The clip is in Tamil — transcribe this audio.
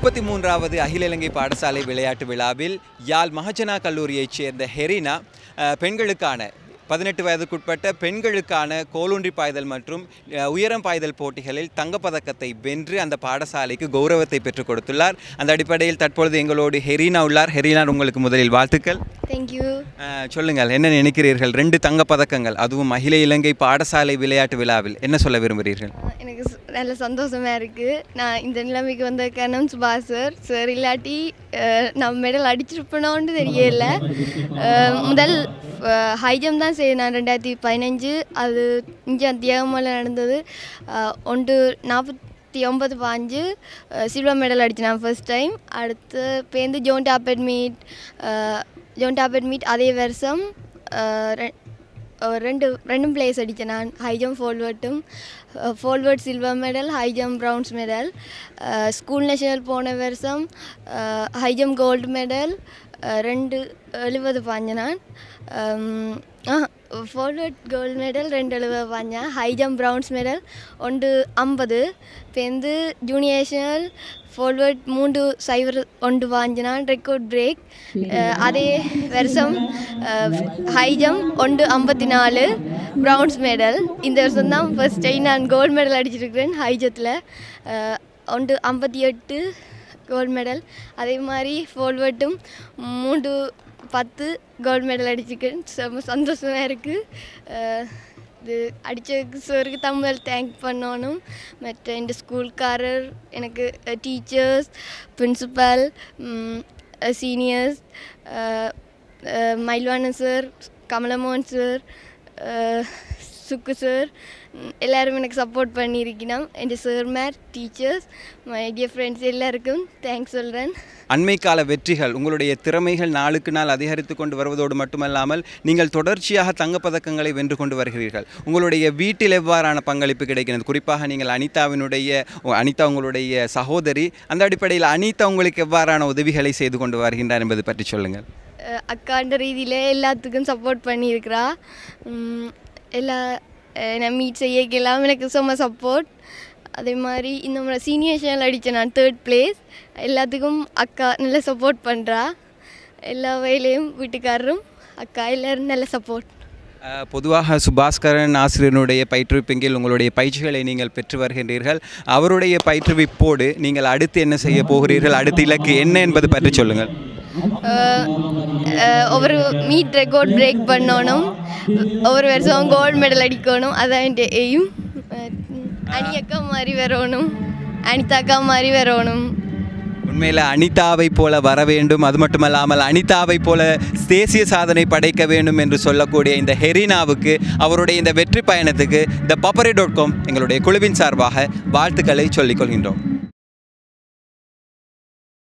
33வது அகில இலங்கை பாடசாலை விளையாட்டு விழாவில் யாழ் மகஜனா கல்லூரியைச் சேர்ந்த ஹெரினா பெண்களுக்கான 18 வயதுக்குட்பட்ட பெண்களுக்கான கோலூன்றி பாய்தல் மற்றும் உயரம் பாய்தல் போட்டிகளில் தங்கப்பதக்கத்தை வென்று அந்த பாடசாலைக்கு கௌரவத்தை பெற்றுக் கொடுத்துள்ளார். அந்த அடிப்படையில் தற்பொழுது எங்களோடு ஹெரினா உள்ளார். ஹெரினா, உங்களுக்கு முதலில் வாழ்த்துக்கள். தேங்க்யூ. சொல்லுங்கள், என்ன நினைக்கிறீர்கள்? 2 தங்கப்பதக்கங்கள், அதுவும் அகில இலங்கை பாடசாலை விளையாட்டு விழாவில், என்ன சொல்ல விரும்புகிறீர்கள்? எனக்கு நல்ல சந்தோஷமாக இருக்குது. நான் இந்த நிலைமைக்கு வந்த காரணம் சுபாஷ் சார் இல்லாட்டி நான் மெடல் அடிச்சிருப்பேனோன்னு தெரியல. முதல் ஹை ஜம்ப் தான் நான் 2015 அது இங்கே தியாகமலை நடந்தது. 1:49.5 சில்வர் மெடல் அடித்தேன் நான் ஃபர்ஸ்ட் டைம். அடுத்து பேருந்து ஜோன் டாப்பட் மீட் அதே வருஷம் ரெண்டும் பிளேஸ் அடித்தேன் நான். High jump forward silver medal, high jump bronze medal. School national போன வருஷம் ஹை ஜம்ப் கோல்டு மெடல் 2:70 பாஞ்சேன் நான். ஃபார்வர்ட் கோல்டு மெடல் 2:70 பாஞ்சேன். High jump bronze medal 1:50. பேருந்து ஜூனியர் நேஷனல் ஃபார்வர்ட் 3:01 பாஞ்சேன் நான். Record break. அதே வருஷம் ஹை ஜம்ப் 1:54 ப்ரௌன்ஸ் மெடல். இந்த வருஷம் தான் ஃபர்ஸ்ட் டைம் நான் கோல்டு மெடல் அடிச்சிருக்கிறேன் ஹை ஜத்தில். 1:58 கோல்டு மெடல். அதே மாதிரி ஃபார்வர்ட்டும் 3:10 கோல்டு மெடல் அடிச்சிருக்கேன். ரொம்ப சந்தோஷமாக இருக்குது. இது அடித்ததுக்கு சாருக்கு தமிழ் தேங்க் பண்ணணும். மற்ற இந்த ஸ்கூல்காரர், எனக்கு teachers, principal, seniors, Mayilvanan sir, Kamalamohan sir, Sukku sir, எல்லோரும் எனக்கு சப்போர்ட் பண்ணியிருக்கணும். என் சார் மேர், டீச்சர்ஸ், மை டியர் ஃப்ரெண்ட்ஸ் எல்லாருக்கும் தேங்க்ஸ் சொல்கிறேன். அண்மை கால வெற்றிகள், உங்களுடைய திறமைகள் நாளுக்கு நாள் அதிகரித்து கொண்டு வருவதோடு மட்டுமல்லாமல் நீங்கள் தொடர்ச்சியாக தங்கப்பதக்கங்களை வென்று கொண்டு வருகிறீர்கள். உங்களுடைய வீட்டில் எவ்வாறான பங்களிப்பு கிடைக்கிறது? குறிப்பாக நீங்கள் அனிதா உங்களுடைய சகோதரி, அந்த அடிப்படையில் அனிதா உங்களுக்கு எவ்வாறான உதவிகளை செய்து கொண்டு வருகின்றார் என்பது பற்றி சொல்லுங்கள். அக்காண்ட ரீதியில் எல்லாத்துக்கும் சப்போர்ட் பண்ணியிருக்கிறா. நான் மீட் செய்யலாம் எனக்கு சும்மா சப்போர்ட். அதே மாதிரி இந்த மாதிரி சீனியர் நேஷனல் அடித்தேன் நான் 3rd பிளேஸ். எல்லாத்துக்கும் அக்கா நல்ல சப்போர்ட் பண்ணுறா. எல்லா வயலையும் வீட்டுக்காரரும் அக்கா எல்லோரும் நல்ல சப்போர்ட். பொதுவாக சுபாஸ்கரன் ஆசிரியனுடைய பயிற்றுவிப்பில் உங்களுடைய பயிற்சிகளை நீங்கள் பெற்று வருகின்றீர்கள். அவருடைய பயிற்றுவிப்போடு நீங்கள் அடுத்து என்ன செய்ய போகிறீர்கள்? அடுத்த இலக்கு என்ன என்பது பற்றி சொல்லுங்கள். ஒவ்வொரு மீட் ரெக்கார்ட் பிரேக் பண்ணணும். ஒவ்வொரு வருஷம் கோல்டு மெடல் அடிக்கணும். அதான் என் எய்ம். அனியக்கா மாதிரி வரணும், அனிதாக்கா மாதிரி வரணும். உண்மையில் அனிதாவை போல வர வேண்டும், அது மட்டுமல்லாமல் அனிதாவை போல தேசிய சாதனை படைக்க வேண்டும் என்று சொல்லக்கூடிய இந்த ஹெரினாவுக்கு அவருடைய இந்த வெற்றி பயணத்துக்கு thepappare.com எங்களுடைய குழுவின் சார்பாக வாழ்த்துக்களை சொல்லிக் கொள்கின்றோம்.